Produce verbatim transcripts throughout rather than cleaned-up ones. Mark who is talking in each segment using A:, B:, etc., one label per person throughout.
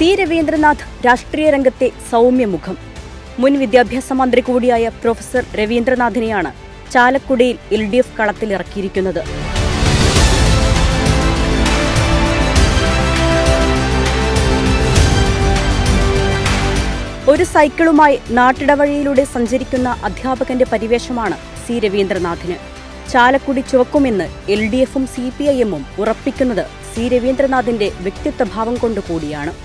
A: C Ravindranath രാഷ്ട്രീയ രംഗത്തെ സൗമ്യമുഖം. മുൻ വിദ്യാഭ്യാസ മന്ത്രി കൂടിയായ പ്രൊഫസർ രവീന്ദ്രനാഥിനെയാണ് ചാലക്കുടിയിൽ എൽ ഡി എഫ് കളത്തിലിറക്കിയിരിക്കുന്നത്. ഒരു സൈക്കിളുമായി നാട്ടിടവഴിയിലൂടെ സഞ്ചരിക്കുന്ന അധ്യാപകന്റെ പരിവേഷമാണ് സി രവീന്ദ്രനാഥിന്. ചാലക്കുടി ചുവക്കുമെന്ന് എൽ ഡി എഫും സി പി ഐ എമ്മും ഉറപ്പിക്കുന്നത് സി രവീന്ദ്രനാഥിന്റെ വ്യക്തിത്വഭാവം കൊണ്ടുകൂടിയാണ്.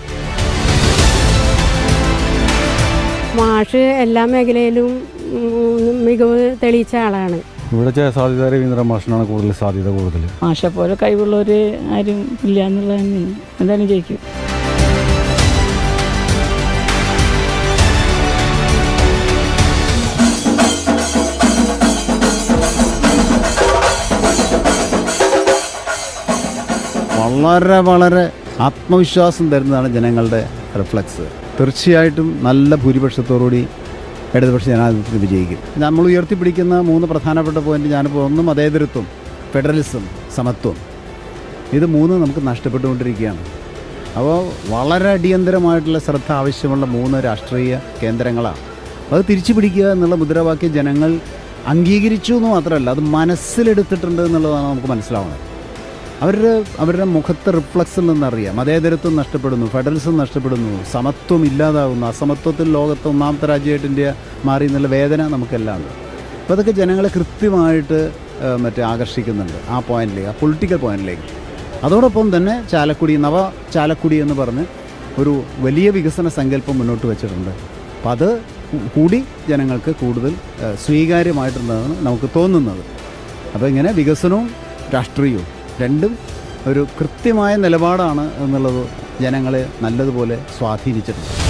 B: മാഷ് എല്ലാ മേഖലയിലും മികവ് തെളിയിച്ച ആളാണ്.
C: ഇവിടെ സാധ്യത രവീന്ദ്ര മാഷിനാണ് കൂടുതൽ സാധ്യത കൂടുതൽ.
D: മാഷെ പോലെ കഴിവുള്ളവർ ആരും ഇല്ല എന്നുള്ളതാണ്. എന്തായാലും ജയിക്കും.
E: വളരെ വളരെ ആത്മവിശ്വാസം തരുന്നതാണ് ജനങ്ങളുടെ റിഫ്ലക്സ്. തീർച്ചയായിട്ടും നല്ല ഭൂരിപക്ഷത്തോടുകൂടി ഇടതുപക്ഷ ജനാധിപത്യത്തിൽ വിജയിക്കും. നമ്മൾ ഉയർത്തിപ്പിടിക്കുന്ന മൂന്ന് പ്രധാനപ്പെട്ട പോയിന്റ് ഞാനിപ്പോൾ ഒന്ന് മതേതരത്വം, ഫെഡറലിസം, സമത്വം. ഇത് മൂന്ന് നമുക്ക് നഷ്ടപ്പെട്ടുകൊണ്ടിരിക്കുകയാണ്. അപ്പോൾ വളരെ അടിയന്തരമായിട്ടുള്ള ശ്രദ്ധ ആവശ്യമുള്ള മൂന്ന് രാഷ്ട്രീയ കേന്ദ്രങ്ങളാണ്. അത് തിരിച്ചു പിടിക്കുക എന്നുള്ള മുദ്രാവാക്യം ജനങ്ങൾ അംഗീകരിച്ചു എന്ന് മാത്രമല്ല, അത് മനസ്സിലെടുത്തിട്ടുണ്ട് എന്നുള്ളതാണ് നമുക്ക് മനസ്സിലാവുന്നത്. അവരുടെ അവരുടെ മുഖത്തെ റിഫ്ലക്സിൽ നിന്നറിയാം. മതേതരത്വം നഷ്ടപ്പെടുന്നു, ഫെഡറലിസം നഷ്ടപ്പെടുന്നു, സമത്വം ഇല്ലാതാകുന്നു, അസമത്വത്തിൽ ലോകത്ത് ഒന്നാമത്തെ രാജ്യമായിട്ട് ഇന്ത്യ മാറി എന്നുള്ള വേദന നമുക്കെല്ലാം ഉണ്ട്. അപ്പോൾ അതൊക്കെ ജനങ്ങളെ കൃത്യമായിട്ട് മറ്റേ ആകർഷിക്കുന്നുണ്ട് ആ പോയിന്റിലേക്ക്, ആ പൊളിറ്റിക്കൽ പോയിന്റിലേക്ക്. അതോടൊപ്പം തന്നെ ചാലക്കുടി, നവ ചാലക്കുടി എന്ന് പറഞ്ഞ് ഒരു വലിയ വികസന സങ്കല്പം മുന്നോട്ട് വെച്ചിട്ടുണ്ട്. അപ്പം അത് കൂടി ജനങ്ങൾക്ക് കൂടുതൽ സ്വീകാര്യമായിട്ടുണ്ടെന്നാണ് നമുക്ക് തോന്നുന്നത്. അപ്പോൾ ഇങ്ങനെ വികസനവും രാഷ്ട്രീയവും രണ്ടും ഒരു കൃത്യമായ നിലപാടാണ് എന്നുള്ളത് ജനങ്ങളെ നല്ലതുപോലെ സ്വാധീനിച്ചിട്ടുണ്ട്.